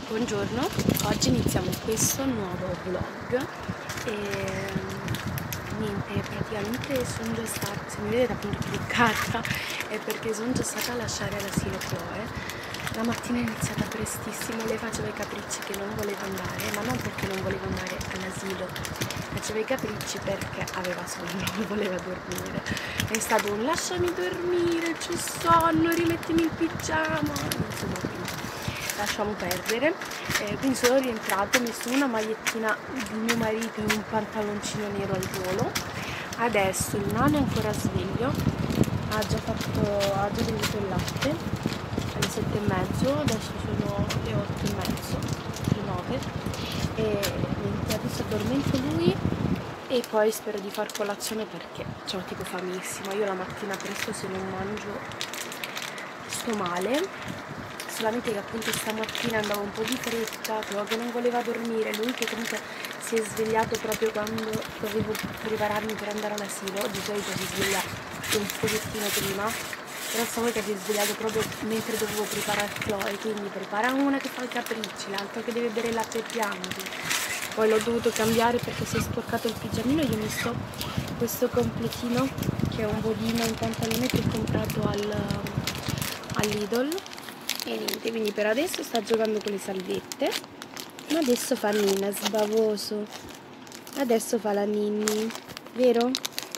Buongiorno, oggi iniziamo questo nuovo vlog e niente, praticamente sono già stata, se mi vedete appunto truccata, è perché sono già stata a lasciare l'asilo Chloe. La mattina è iniziata prestissimo, lei faceva i capricci che non voleva andare, ma non perché non voleva andare all'asilo, faceva i capricci perché aveva sonno, non voleva dormire. È stato un lasciami dormire, c'ho sonno, rimettimi il pigiama, insomma, quindi lasciamo perdere. Quindi sono rientrato, ho messo una magliettina di mio marito e un pantaloncino nero al volo. Adesso il nano è ancora sveglio, ha già bevuto il latte alle 7:30, adesso sono le 8:30, le 9, e niente, adesso addormento lui e poi spero di far colazione perché ho tipo famissima. Io la mattina presto se non mangio sto male. Solamente che appunto stamattina andavo un po' di fretta, però che non voleva dormire, lui che comunque si è svegliato proprio quando dovevo prepararmi per andare all'asilo. Di solito si sveglia un pochettino prima, però stavolta si è svegliato proprio mentre dovevo preparare Chloe, quindi prepara una che fa i capricci, l'altra che deve bere il latte e pianti. Poi l'ho dovuto cambiare perché si è sporcato il pigiamino, gli ho messo questo completino che è un bodino in pantalone che ho comprato all'Idol. E niente, quindi per adesso sta giocando con le salvette, ma adesso fa Nina, sbavoso. Adesso fa la ninni, vero?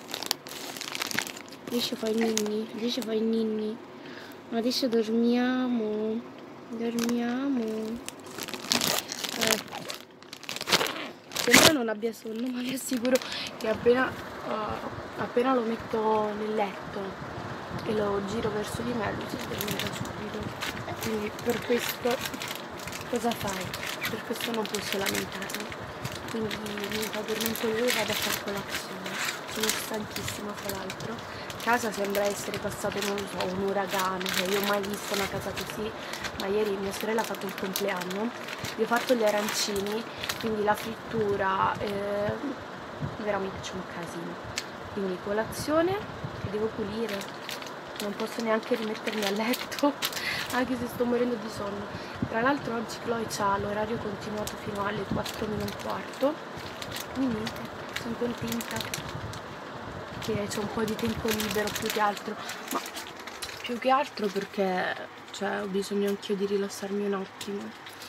Adesso fa i ninni. Adesso dormiamo. Sembra non abbia sonno, ma vi assicuro che appena lo metto nel letto e lo giro verso di me, lui si addormenta subito. Quindi per questo cosa fai? Per questo non posso lamentarmi. Quindi mi addormento lui e vado a fare colazione. Sono stanchissima, fra l'altro. Casa sembra essere passato, non lo so, un uragano, cioè io ho mai visto una casa così, ma ieri mia sorella ha fatto il compleanno, gli ho fatto gli arancini, quindi la frittura, veramente c'è un casino. Quindi colazione che devo pulire, non posso neanche rimettermi a letto, anche se sto morendo di sonno. Tra l'altro oggi Chloe ha l'orario continuato fino alle 4:15, quindi niente, sono contenta che c'è un po' di tempo libero ma più che altro perché ho bisogno anch'io di rilassarmi un attimo,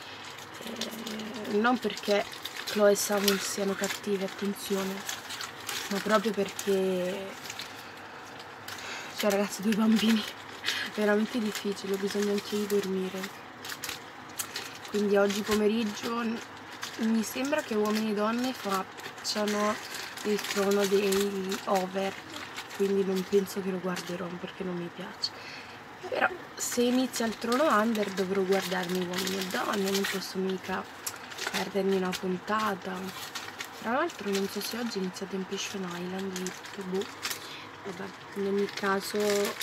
non perché Chloe e Samuel siano cattive, attenzione, ma proprio perché ragazzi, 2 bambini veramente difficile, ho bisogno anche di dormire. Quindi oggi pomeriggio mi sembra che Uomini e Donne facciano il trono dei over, quindi non penso che lo guarderò perché non mi piace. Però se inizia il trono under dovrò guardarmi Uomini e Donne, non posso mica perdermi una puntata. Tra l'altro non so se oggi inizia Temptation Island, vabbè, in ogni caso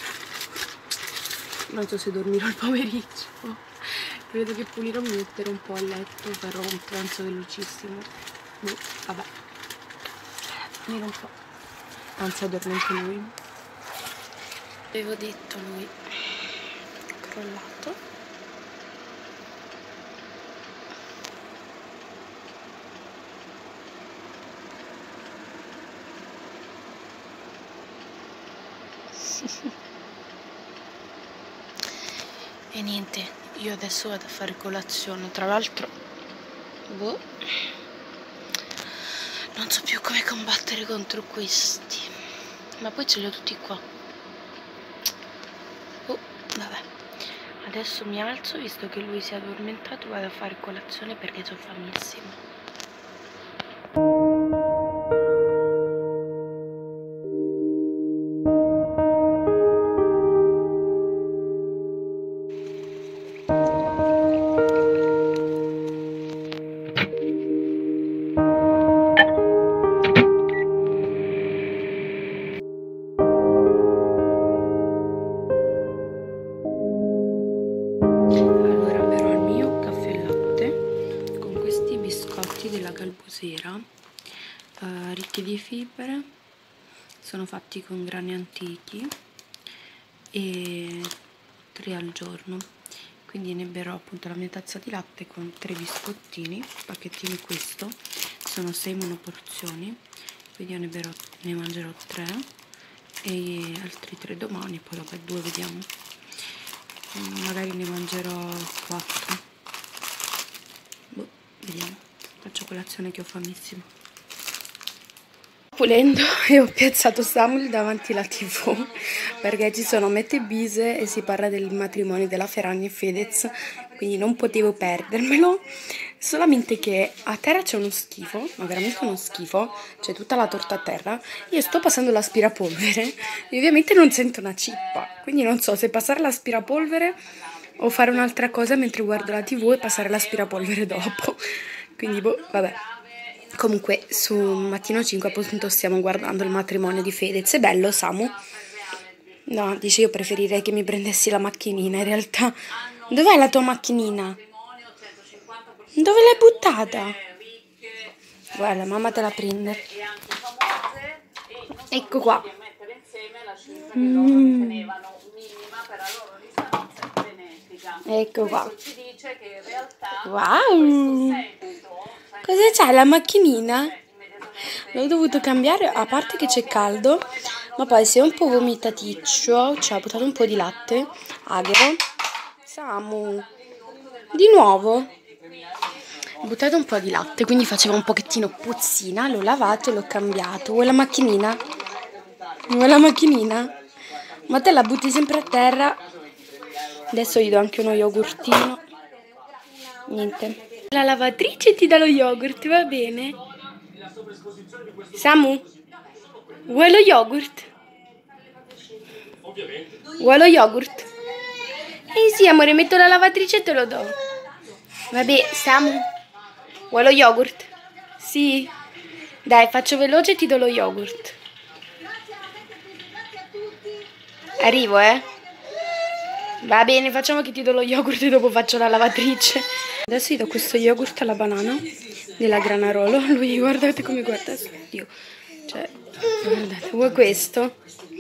non so se dormirò il pomeriggio. Credo che pulirò, mi metterò un po' a letto, farò un pranzo velocissimo. Vabbè, dormire un po'. Anzi, ha dormito lui. Avevo detto lui crollato. E niente, io adesso vado a fare colazione. Tra l'altro non so più come combattere contro questi, ma poi ce li ho tutti qua. Vabbè, adesso mi alzo, visto che lui si è addormentato, vado a fare colazione perché sono famissima. Allora berrò il mio caffè e latte con questi biscotti della Galbusera, ricchi di fibre, sono fatti con grani antichi e 3 al giorno. quindi ne berrò appunto la mia tazza di latte con 3 biscottini, pacchettini questo, sono 6 monoporzioni, quindi io ne mangerò 3 e altri 3 domani, poi dopo 2 vediamo, magari ne mangerò 4, boh, vediamo, faccio colazione che ho famissimo. Pulendo e ho piazzato Samuel davanti alla TV perché ci sono Mette e Bise e si parla del matrimonio della Ferragni e Fedez, quindi non potevo perdermelo, solamente che a terra c'è uno schifo, ma veramente uno schifo, c'è tutta la torta a terra, io sto passando l'aspirapolvere e ovviamente non sento una cippa, quindi non so se passare l'aspirapolvere o fare un'altra cosa mentre guardo la TV e passare l'aspirapolvere dopo, quindi boh, vabbè. Comunque su Mattino 5 appunto stiamo guardando il matrimonio di Fedez. È bello, Samu? No, dice io preferirei che mi prendessi la macchinina in realtà. Dov'è la tua macchinina? Dove l'hai buttata? Guarda, mamma te la prende. Ecco qua. Ecco qua. Wow! Cosa c'è la macchinina? L'ho dovuto cambiare, a parte che c'è caldo, ma poi si è un po' vomitaticcio, ci ha buttato un po' di latte, agero. Samu, di nuovo? Ho buttato un po' di latte, quindi faceva un pochettino puzzina, l'ho lavato e l'ho cambiato. Vuoi la macchinina? Vuoi la macchinina? Ma te la butti sempre a terra. Adesso gli do anche uno yogurtino. Niente. La lavatrice ti dà lo yogurt, va bene? Samu, vuoi lo yogurt? Vuoi lo yogurt? Eh sì, amore, metto la lavatrice e te lo do. Vabbè, Samu, vuoi lo yogurt? Sì. Dai, faccio veloce e ti do lo yogurt. Arrivo, eh? Va bene, facciamo che ti do lo yogurt e dopo faccio la lavatrice. Adesso gli do questo yogurt alla banana della Granarolo. Lui, guardate come guarda. Dio. Cioè, guardate, vuoi questo?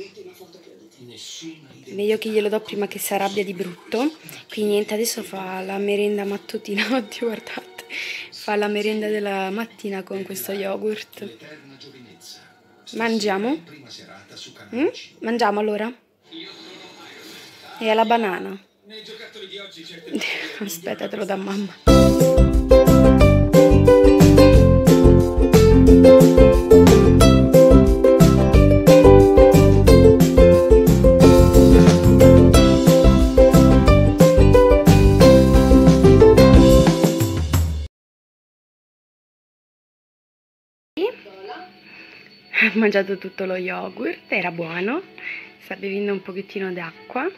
Meglio che glielo do prima che si arrabbia di brutto. Quindi niente, adesso fa la merenda mattutina. Oddio, guardate. Fa la merenda della mattina con questo yogurt. Mangiamo? Mangiamo allora? E alla banana. Aspetta, te lo da mamma. Ho mangiato tutto lo yogurt, era buono, sta bevendo un pochettino d'acqua.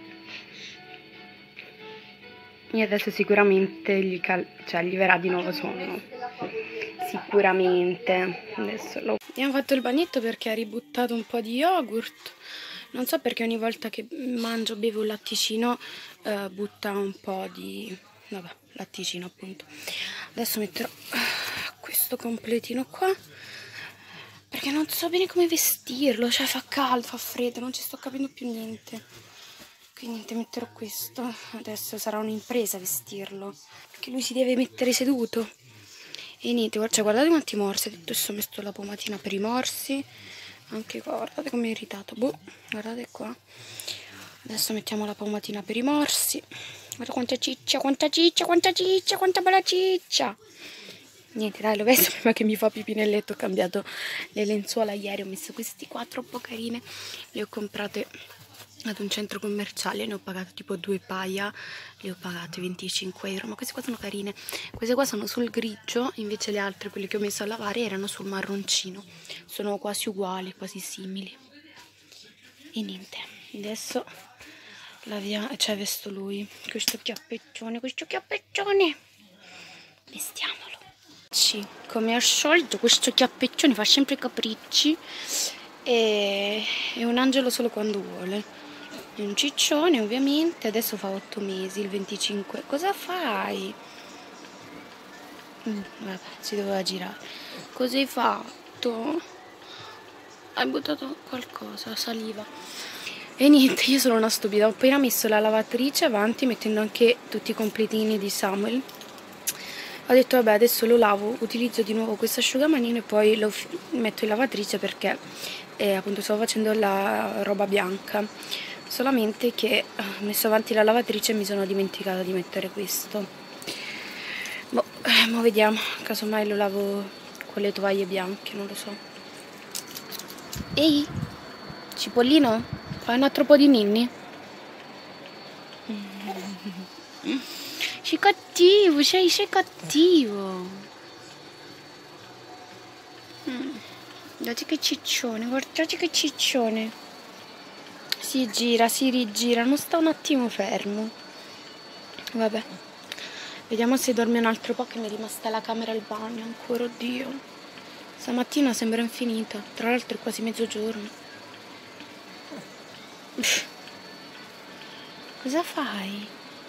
E adesso sicuramente gli verrà di nuovo sonno. Sicuramente. Adesso abbiamo fatto il bagnetto perché ha ributtato un po' di yogurt. Non so perché ogni volta che mangio, bevo un latticino, butta un po' di... vabbè, latticino appunto. Adesso metterò questo completino qua. Perché non so bene come vestirlo. Cioè fa caldo, fa freddo, non ci sto capendo più niente. Quindi niente, metterò questo. Adesso sarà un'impresa vestirlo, perché lui si deve mettere seduto. E niente, cioè, guardate quanti morsi. Adesso ho messo la pomatina per i morsi. Anche qua, guardate come è irritato. Boh, guardate qua. Adesso mettiamo la pomatina per i morsi. Guarda quanta ciccia, quanta ciccia, quanta ciccia, quanta bella ciccia. Niente, dai, lo vesto prima che mi fa pipì nel letto. Ho cambiato le lenzuola ieri, ho messo questi qua troppo carine. Le ho comprate ad un centro commerciale, ne ho pagato tipo 2 paia, le ho pagate 25 euro, ma queste qua sono carine. Queste qua sono sul grigio, invece le altre, quelle che ho messo a lavare, erano sul marroncino. Sono quasi uguali, quasi simili. E niente, adesso cioè vesto lui, questo chiappeggione, vestiamolo. Come al solito questo chiappeggione fa sempre capricci e è un angelo solo quando vuole. È un ciccione ovviamente, adesso fa 8 mesi, il 25. Cosa fai? Vabbè, si doveva girare. Cosa hai fatto? Hai buttato qualcosa, saliva. E niente, io sono una stupida. Ho appena messo la lavatrice avanti, mettendo anche tutti i completini di Samuel. Ho detto vabbè, adesso lo lavo, utilizzo di nuovo questo asciugamanino e poi lo metto in lavatrice perché appunto stavo facendo la roba bianca. Solamente che ho messo avanti la lavatrice e mi sono dimenticata di mettere questo. Boh, ma vediamo, casomai lo lavo con le tovaglie bianche, non lo so. Ehi, cipollino, fai un altro po' di ninni? Sei cattivo, sei cattivo. Guardate che ciccione, guardate che ciccione. Si gira, si rigira, non sta un attimo fermo. Vabbè, vediamo se dorme un altro po' che mi è rimasta la camera e il bagno ancora, oddio. Stamattina sembra infinita, tra l'altro è quasi mezzogiorno. Cosa fai?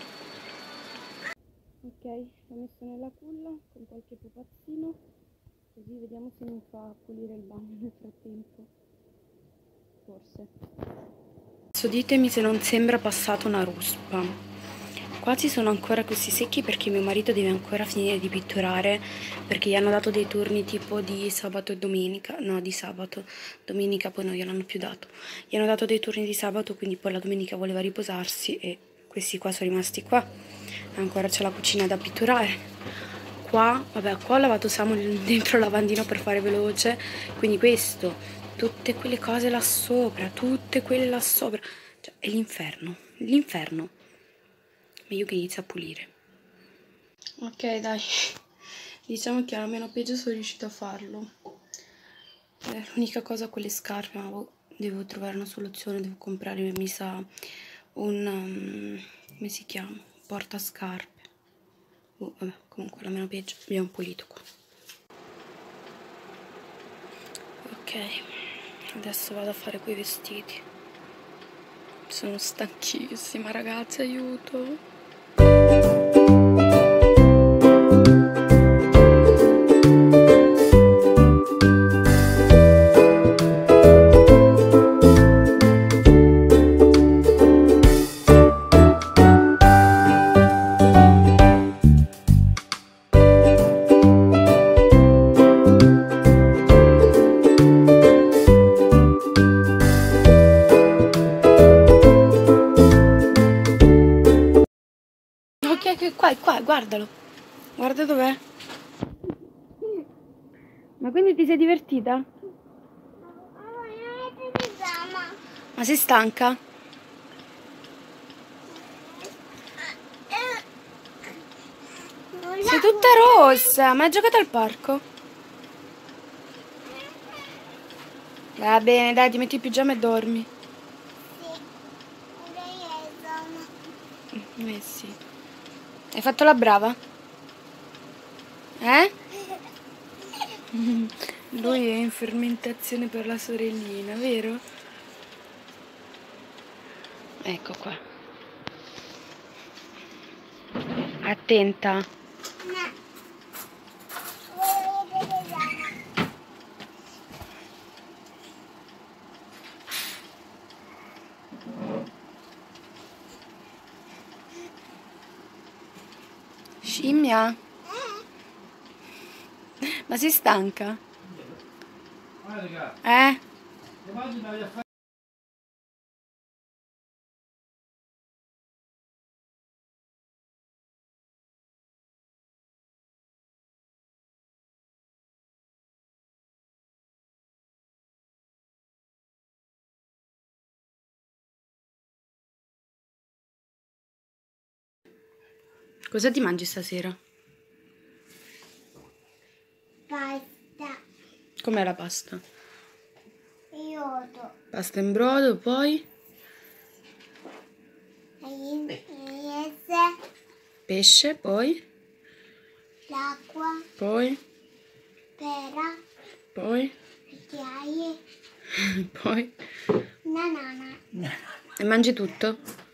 Ok, l'ho messo nella culla con qualche pupazzino, così vediamo se mi fa pulire il bagno nel frattempo. Forse. Adesso ditemi se non sembra passata una ruspa. Quasi sono ancora così secchi perché mio marito deve ancora finire di pitturare, perché gli hanno dato dei turni tipo di sabato e domenica, no, di sabato, domenica poi non gliel'hanno più dato. Gli hanno dato dei turni di sabato, quindi poi la domenica voleva riposarsi e questi qua sono rimasti qua. Ancora c'è la cucina da pitturare. Qua, vabbè, qua ho lavato Samuel dentro il lavandino per fare veloce, quindi questo, tutte quelle cose là sopra, tutte quelle là sopra, cioè è l'inferno, l'inferno. Meglio che inizia a pulire. Ok, dai, diciamo che almeno peggio sono riuscita a farlo. L'unica cosa con le scarpe, ma devo trovare una soluzione, devo comprare, mi sa, un, come si chiama? Portascarpe. Vabbè, comunque almeno peggio, abbiamo pulito qua. Ok, adesso vado a fare quei vestiti. Sono stanchissima, ragazzi, aiuto. Qua, guardalo. Guarda dov'è. Ma quindi ti sei divertita? Ma sei stanca? Sei tutta rossa. Ma hai giocato al parco? Va bene, dai, ti metti il pigiama e dormi. Sì. Hai fatto la brava? Eh? Lui è in fermentazione per la sorellina, vero? Ecco qua. Attenta. Scimmia? Ma sei stanca? Eh? Cosa ti mangi stasera? Pasta. Com'è la pasta? Iodo. Pasta in brodo, poi? Pesce, poi? L'acqua. Poi? Pera. Poi? Cucchiaie. Poi? Banana. E mangi tutto?